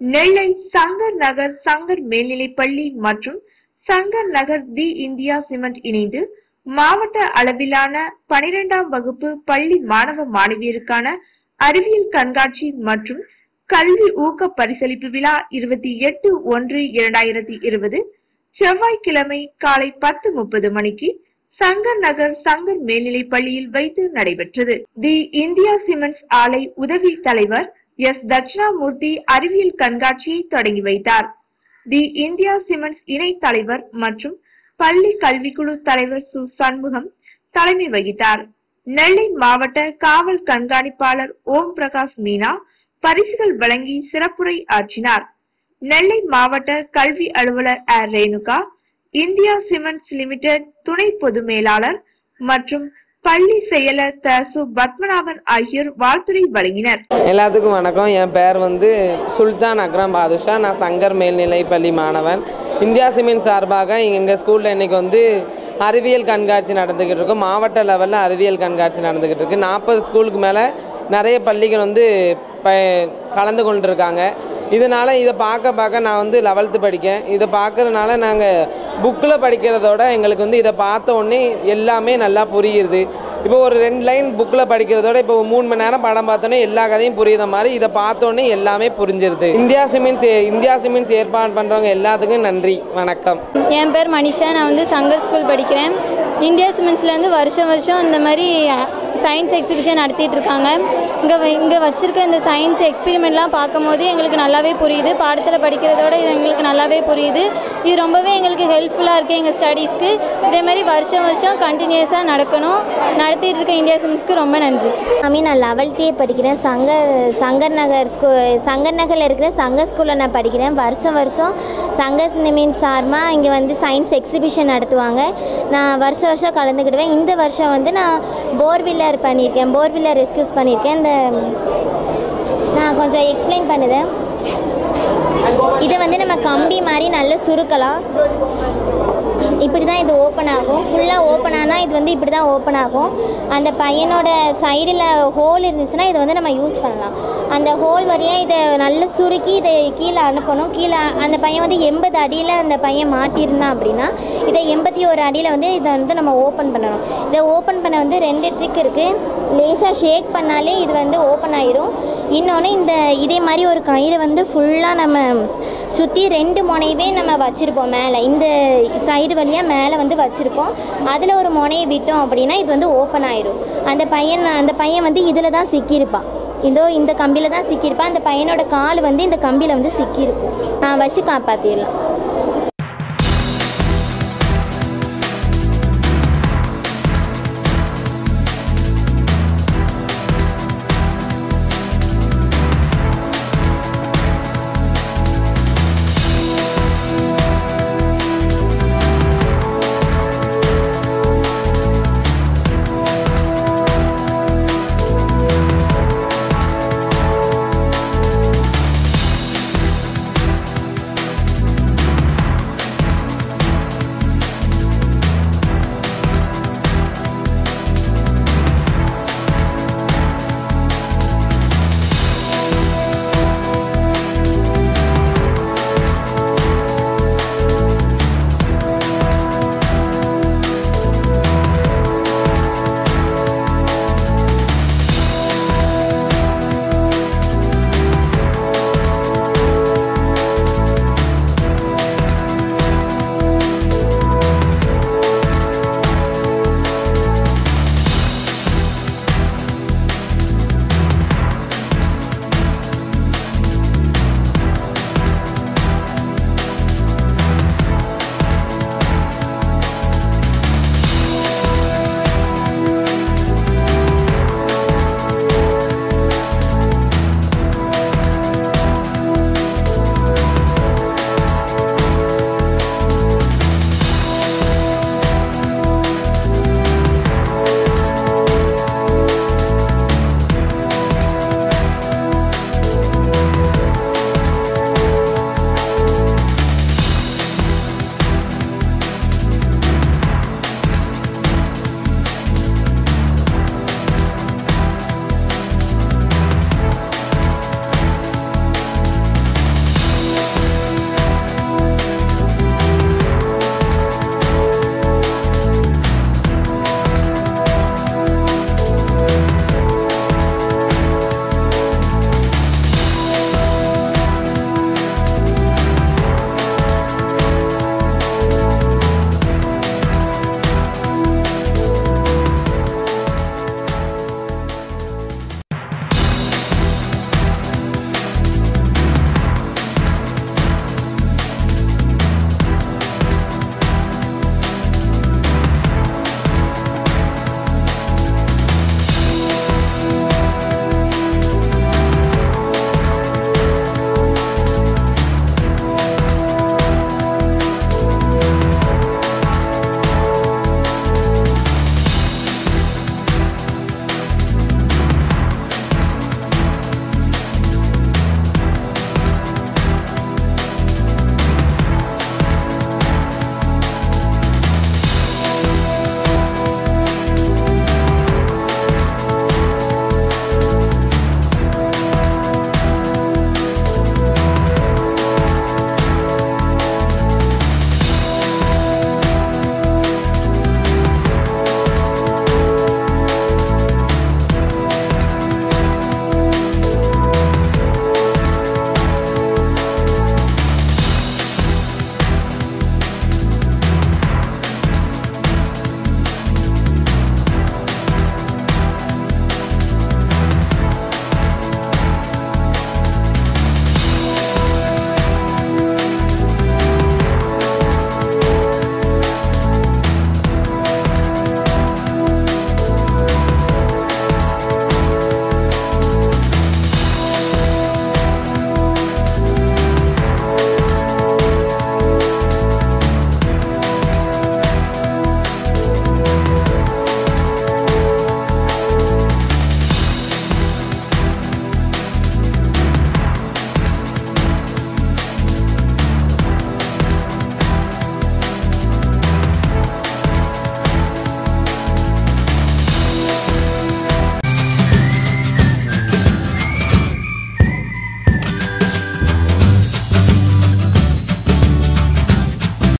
நெல்லை சங்கர் நகர் சங்கர் மேல்நிலைப்பள்ளி மற்றும் Sankar Nagar the India cement இணைந்து மாவட்ட அளவிலான 12ஆம் வகுப்பு பள்ளி மாணவ மாணவியருக்கான அறிவியல் கண்காட்சி மற்றும் கல்வி ஊக்க பரிசளிப்பு விழா 28/1/2020 செவ்வாய்க்கிழமை காலை 10:30 மணிக்கு சங்கர் நகர் சங்கர் மேல்நிலைப்பள்ளியில் வைத்து நடைபெற்றது. தி இந்தியா சிமெண்ட்ஸ் ஆலை உதவி தலைவர் எஸ். தட்சிணாமூர்த்தி அறிவியல் கண்காட்சியை தொடங்கி வைத்தார். தி இந்தியா சிமெண்ட்ஸ் இணை தலைவர் மற்றும் பள்ளி கல்விக்குழு தலைவர் சு. சண்முகம் தலைமை வகித்தார். நெல்லை மாவட்ட காவல் கண்காணிப்பாளர் ஓம் பிரகாஷ் மீனா பரிசுகள் வழங்கி சிறப்புரை ஆற்றினார். நெல்லை மாவட்ட கல்வி அலுவலர் ரேணுகா, இந்தியா சிமெண்ட்ஸ் லிமிடெட் துணை பொது மேலாளர் மற்றும் பள்ளி செயலர் சு. பத்மநாபன் ஆகியோர் வாழ்த்துரை வழங்கினர். எல்லாத்துக்கும் வணக்கம். என் பேர் சுல்தான் அக்ரம் பாதுஷா. நான் சங்கர் மேல்நிலை பள்ளி மாணவன். இந்தியா சிமெண்ட் சார்பாக எங்கள் ஸ்கூலில் இன்னைக்கு அறிவியல் கண்காட்சி நடந்துக்கிட்டு இருக்கும். மாவட்ட லெவலில் அறிவியல் கண்காட்சி நடந்துக்கிட்டு இருக்கு. 40 ஸ்கூலுக்கு மேலே நிறைய பள்ளிகள் கலந்து கொண்டிருக்காங்க. இதனால் இதை பார்க்க நான் 11th படிக்கேன். இதை பார்க்கறதுனால நாங்கள் புக்கில் படிக்கிறதோட எங்களுக்கு இதை பார்த்த உடனே எல்லாமே நல்லா புரியுது. இப்போ ஒரு 2 லைன் புக்கில் படிக்கிறதோட இப்போ 3 மணி நேரம் படம் பார்த்தோன்னே எல்லா கதையும் புரியுற மாதிரி இதை பார்த்தோன்னே எல்லாமே புரிஞ்சிருது. இந்தியா சிமெண்ட்ஸ் ஏற்பாடு பண்ணுறவங்க எல்லாத்துக்கும் நன்றி, வணக்கம். என் பேர் மனிஷா. நான் சங்கர் ஸ்கூல் படிக்கிறேன். இந்தியா சிமெண்ட்ஸ்லேருந்து வருஷம் இந்த மாதிரி சயின்ஸ் எக்ஸிபிஷன் நடத்திட்டு இருக்காங்க. இங்கே வச்சுருக்க இந்த சயின்ஸ் எக்ஸ்பெரிமெண்ட்லாம் பார்க்கும்போது எங்களுக்கு நல்லாவே புரியுது. பாடத்தில் படிக்கிறதோட இது எங்களுக்கு நல்லாவே புரியுது. இது ரொம்பவே எங்களுக்கு ஹெல்ப்ஃபுல்லாக இருக்குது எங்கள் ஸ்டடீஸ்க்கு. இதே மாதிரி வருஷம் கண்டினியூஸாக நடக்கணும். நடத்திட்டு இருக்க இந்தியா சிமெண்ட்ஸ்க்கு ரொம்ப நன்றி. நான் 11th படிக்கிறேன். சங்கர் நகரில் இருக்கிற சங்கர் ஸ்கூலில் நான் படிக்கிறேன். வருஷம் சங்கர் சிமெண்ட் சார்பாக இங்கே சயின்ஸ் எக்ஸிபிஷன் நடத்துவாங்க. நான் வருஷம் கலந்துக்கிடுவேன். இந்த வருஷம் நான் போர்வில்லர் பண்ணியிருக்கேன். போர்வில்லர் ரெஸ்கியூஸ் பண்ணியிருக்கேன். நான் கொஞ்சம் எக்ஸ்பிளைன் பண்ணுதேன். இதை நம்ம கம்பி மாதிரி நல்லா சுருக்கலாம். இப்படி தான் இது ஓப்பன் ஆகும். ஃபுல்லாக ஓப்பன் ஆனால் இது இப்படி தான் ஓப்பன் ஆகும். அந்த பையனோட சைடில் ஹோல் இருந்துச்சுன்னா இதை நம்ம யூஸ் பண்ணலாம். அந்த ஹோல் வழியாக இதை நல்லா சுருக்கி இதை கீழே அனுப்பணும். கீழே அந்த பையன் 80 அடியில் அந்த பையன் மாட்டியிருந்தான் அப்படின்னா இதை 81 அடியில் இதை நம்ம ஓப்பன் பண்ணணும். இதை ஓப்பன் பண்ண 2 ட்ரிக் இருக்குது. லேசாக ஷேக் பண்ணாலே இது ஓப்பன் ஆயிரும். இன்னொன்று இதே மாதிரி ஒரு கையில் ஃபுல்லாக நம்ம சுற்றி 2 முனையவே நம்ம வச்சுருப்போம். மேலே இந்த சைடு வழியாக மேலே வச்சுருப்போம். அதில் ஒரு முனையை விட்டோம் அப்படின்னா இது ஓப்பன் ஆயிரும். அந்த பையன் இதில் தான் சிக்கியிருப்பான். இந்த கம்பியில் தான் சிக்கியிருப்பான். அந்த பையனோட கால் இந்த கம்பியில் சிக்கியிருக்கும். வச்சு காப்பாற்றிடலாம்.